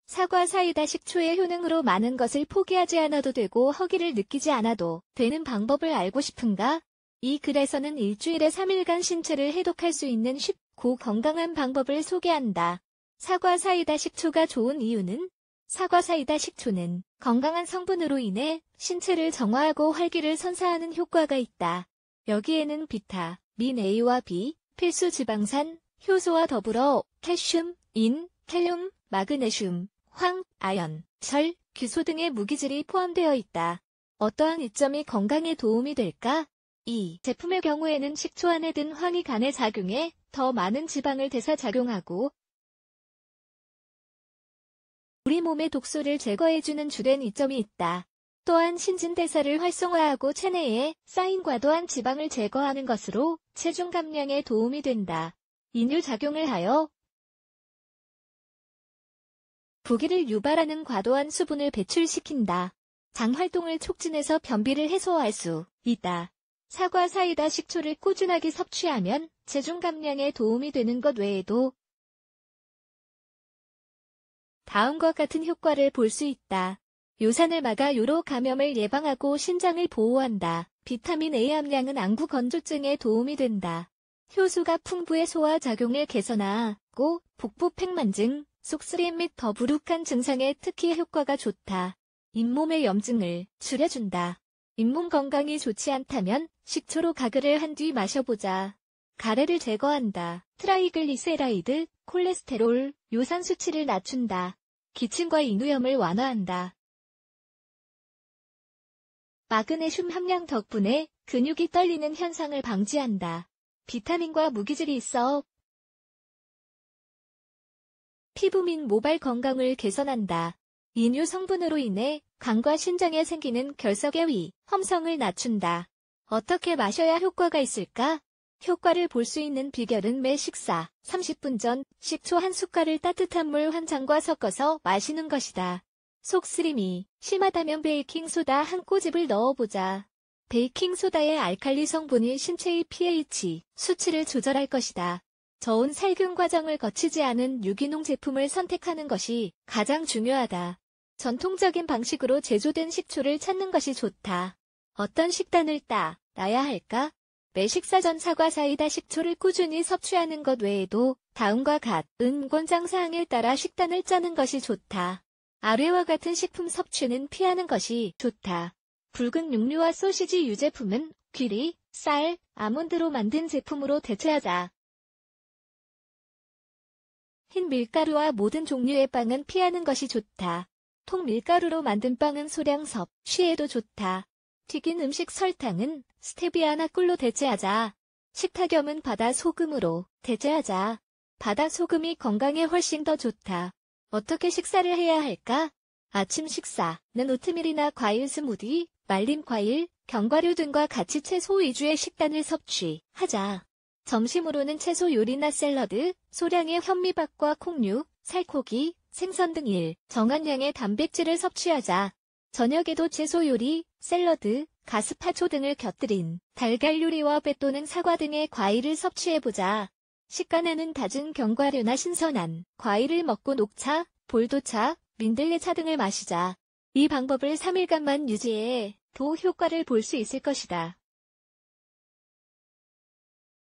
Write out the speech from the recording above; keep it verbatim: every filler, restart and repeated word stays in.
사과, 사이다, 식초의 효능으로 많은 것을 포기하지 않아도 되고 허기를 느끼지 않아도 되는 방법을 알고 싶은가? 이 글에서는 일주일에 삼 일간 신체를 해독할 수 있는 쉽고 건강한 방법을 소개한다. 사과, 사이다, 식초가 좋은 이유는? 사과, 사이다, 식초는 건강한 성분으로 인해 신체를 정화하고 활기를 선사하는 효과가 있다. 여기에는 비타, 민 A와 B, 필수 지방산, 효소와 더불어 칼슘, 인, 칼륨, 마그네슘, 황, 아연, 철, 규소 등의 무기질이 포함되어 있다. 어떠한 이점이 건강에 도움이 될까? 이 제품의 경우에는 식초 안에 든 황이 간에 작용해 더 많은 지방을 대사작용하고 우리 몸의 독소를 제거해주는 주된 이점이 있다. 또한 신진대사를 활성화하고 체내에 쌓인 과도한 지방을 제거하는 것으로 체중 감량에 도움이 된다. 인유작용을 하여 부기를 유발하는 과도한 수분을 배출시킨다. 장 활동을 촉진해서 변비를 해소할 수 있다. 사과, 사이다, 식초를 꾸준하게 섭취하면 체중 감량에 도움이 되는 것 외에도 다음과 같은 효과를 볼 수 있다. 요산을 막아 요로 감염을 예방하고 신장을 보호한다. 비타민 A 함량은 안구 건조증에 도움이 된다. 효소가 풍부해 소화작용을 개선하고 복부 팽만증, 속쓰림 및 더부룩한 증상에 특히 효과가 좋다. 잇몸의 염증을 줄여준다. 잇몸 건강이 좋지 않다면 식초로 가글을 한 뒤 마셔보자. 가래를 제거한다. 트라이글리세라이드, 콜레스테롤, 요산 수치를 낮춘다. 기침과 인후염을 완화한다. 마그네슘 함량 덕분에 근육이 떨리는 현상을 방지한다. 비타민과 무기질이 있어 피부 및 모발 건강을 개선한다. 인유 성분으로 인해 간과 신장에 생기는 결석의 위험성을 낮춘다. 어떻게 마셔야 효과가 있을까? 효과를 볼 수 있는 비결은 매 식사 삼십 분 전 식초 한 숟갈을 따뜻한 물 한 잔과 섞어서 마시는 것이다. 속쓰림이 심하다면 베이킹소다 한 꼬집을 넣어보자. 베이킹소다의 알칼리 성분이 신체의 pH 수치를 조절할 것이다. 저온 살균 과정을 거치지 않은 유기농 제품을 선택하는 것이 가장 중요하다. 전통적인 방식으로 제조된 식초를 찾는 것이 좋다. 어떤 식단을 따라야 할까? 매 식사 전 사과, 사이다, 식초를 꾸준히 섭취하는 것 외에도 다음과 같은 권장사항에 따라 식단을 짜는 것이 좋다. 아래와 같은 식품 섭취는 피하는 것이 좋다. 붉은 육류와 소시지 유제품은 귀리, 쌀, 아몬드로 만든 제품으로 대체하자. 흰 밀가루와 모든 종류의 빵은 피하는 것이 좋다. 통밀가루로 만든 빵은 소량 섭취해도 좋다. 튀긴 음식 설탕은 스테비아나 꿀로 대체하자. 식탁염은 바다 소금으로 대체하자. 바다 소금이 건강에 훨씬 더 좋다. 어떻게 식사를 해야 할까? 아침 식사는 오트밀이나 과일 스무디, 말린 과일, 견과류 등과 같이 채소 위주의 식단을 섭취하자. 점심으로는 채소 요리나 샐러드, 소량의 현미밥과 콩류, 살코기, 생선 등 일정한 양의 단백질을 섭취하자. 저녁에도 채소 요리, 샐러드, 가스파초 등을 곁들인 달걀 요리와 배 또는 사과 등의 과일을 섭취해보자. 식간에는 다진 견과류나 신선한 과일을 먹고 녹차, 볼도차, 민들레차 등을 마시자. 이 방법을 삼 일간만 유지해 도 효과를 볼 수 있을 것이다.